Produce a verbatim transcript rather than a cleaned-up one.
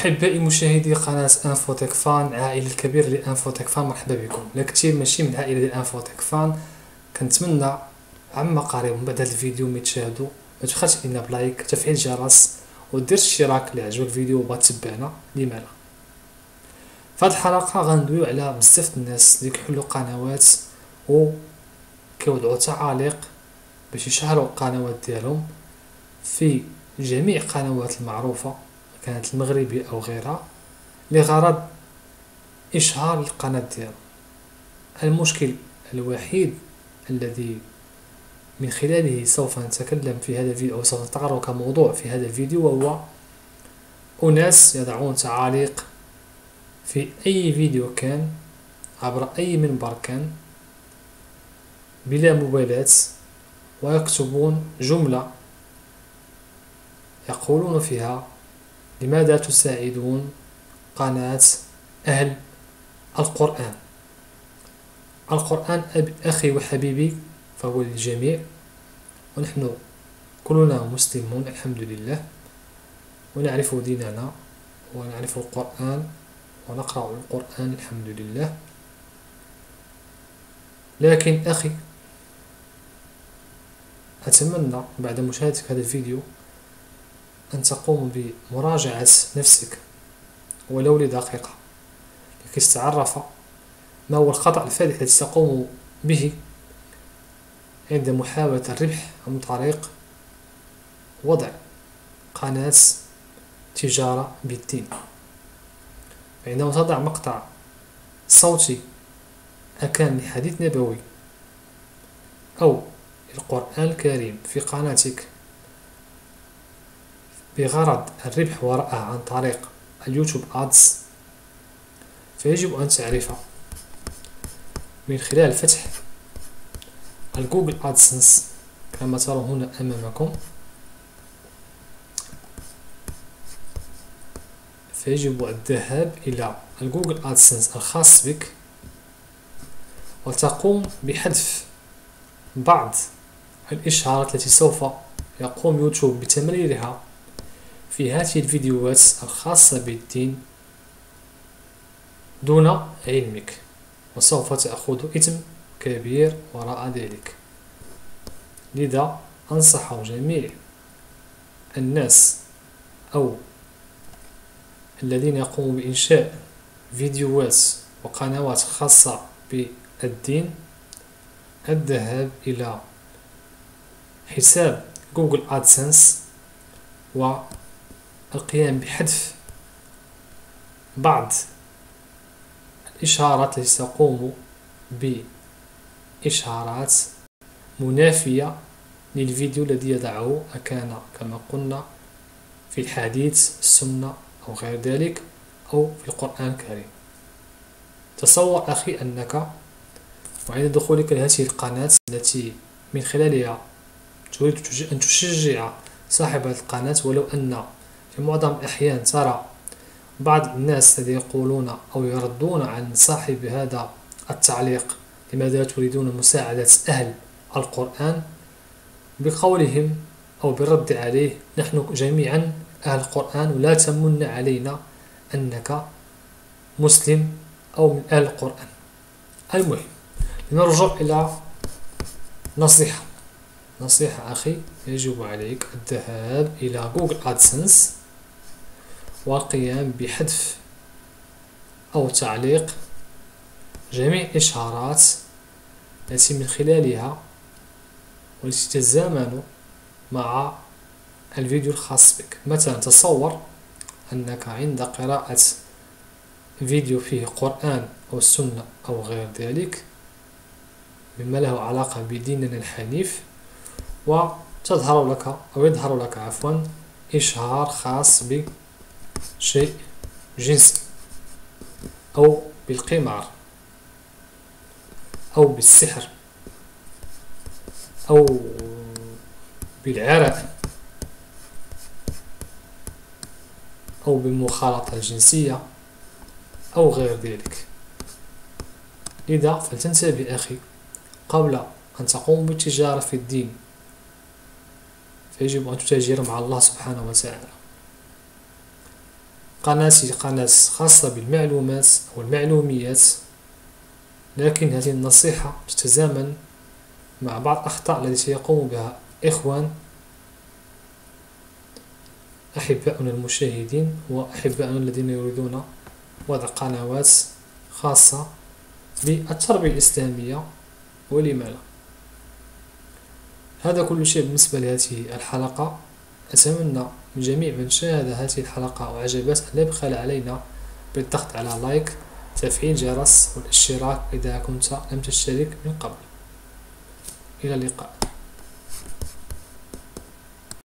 أحبائي مشاهدي قناة انفوتك فان، عائلة الكبير لانفوتك فان، مرحبا بكم. لا كتير ماشي من العائلة ديال انفوتك فان، كنتمنى عما قريب من بعد هذا الفيديو ملي تشاهدوا ما تبخلش لنا بلايك، تفعيل الجرس، ودير اشتراك اللي عجبك الفيديو وبغا تتبعنا. لما لا؟ في هذه الحلقة غندويو على بزاف الناس اللي كيحلوا قنوات و كيوضعوا تعاليق باش يشهروا القنوات ديالهم في جميع القنوات المعروفة، كانت المغربية أو غيرها، لغرض إشهار القناة ديالهم. المشكل الوحيد الذي من خلاله سوف نتكلم في هذا الفيديو أو سوف نتطرق كموضوع في هذا الفيديو، وهو أناس يضعون تعاليق في أي فيديو كان عبر أي منبر كان بلا مبالاة، ويكتبون جملة يقولون فيها: لماذا تساعدون قناة أهل القرآن؟ القرآن أب أخي وحبيبي فهو للجميع، ونحن كلنا مسلمون الحمد لله، ونعرف ديننا ونعرف القرآن ونقرأ القرآن الحمد لله. لكن أخي، أتمنى بعد مشاهدتك هذا الفيديو أن تقوم بمراجعة نفسك ولو لدقيقة، لكي تتعرف ما هو الخطأ الفادح الذي تقوم به عند محاولة الربح عن طريق وضع قناة تجارة بالدين. عندما تضع مقطع صوتي أكان لحديث نبوي أو القرآن الكريم في قناتك بغرض الربح وراءه عن طريق اليوتيوب آدز، فيجب أن تعرف من خلال فتح الجوجل آدسنس كما ترى هنا أمامكم، فيجب الذهاب إلى الجوجل آدسنس الخاص بك وتقوم بحذف بعض الإشعارات التي سوف يقوم يوتيوب بتمريرها في هذه الفيديوهات الخاصة بالدين دون علمك، وسوف تأخذ إثم كبير وراء ذلك. لذا أنصح جميع الناس أو الذين يقوموا بإنشاء فيديوهات وقنوات خاصة بالدين الذهاب إلى حساب جوجل آدسنس والقيام بحذف بعض الإشعارات التي تقوم بإشعارات منافية للفيديو الذي يضعه، أكان كما قلنا في الحديث، السنة أو غير ذلك، أو في القرآن الكريم. تصور أخي أنك وعند دخولك لهذه القناة التي من خلالها تريد أن تشجع صاحب هذه القناة، ولو أن في معظم الأحيان ترى بعض الناس الذين يقولون أو يردون عن صاحب هذا التعليق: لماذا تريدون مساعدة أهل القرآن؟ بقولهم أو بالرد عليه: نحن جميعا أهل القرآن، ولا تمن علينا أنك مسلم أو من أهل القرآن. المهم، لنرجع إلى نصيحة نصيحة أخي، يجب عليك الذهاب إلى جوجل آدسنس والقيام بحذف أو تعليق جميع الإشعارات التي من خلالها والتي تتزامن مع الفيديو الخاص بك. مثلا تصور أنك عند قراءة فيديو فيه قرآن أو سنة أو غير ذلك مما له علاقة بديننا الحنيف، وتظهر لك أو يظهر لك عفوا إشعار خاص بشيء جنسي أو بالقمار أو بالسحر أو بالعرق أو بالمخالطة الجنسية أو غير ذلك. لذا فلتنتبه أخي، قبل أن تقوم بالتجارة في الدين فيجب أن تتاجر مع الله سبحانه وتعالى. قناتي قناة خاصة بالمعلومات أو المعلوميات، لكن هذه النصيحة تتزامن مع بعض الأخطاء التي يقوم بها إخوان أحباؤنا المشاهدين وأحباؤنا الذين يريدون وضع قنوات خاصة بالتربية الإسلامية، ولما لا. هذا كل شيء بالنسبة لهذه الحلقة. أتمنى من جميع من شاهد هذه الحلقة وعجبت أن لا يبخل علينا بالضغط على لايك، تفعيل جرس، والاشتراك إذا كنت لم تشترك من قبل. إلى اللقاء.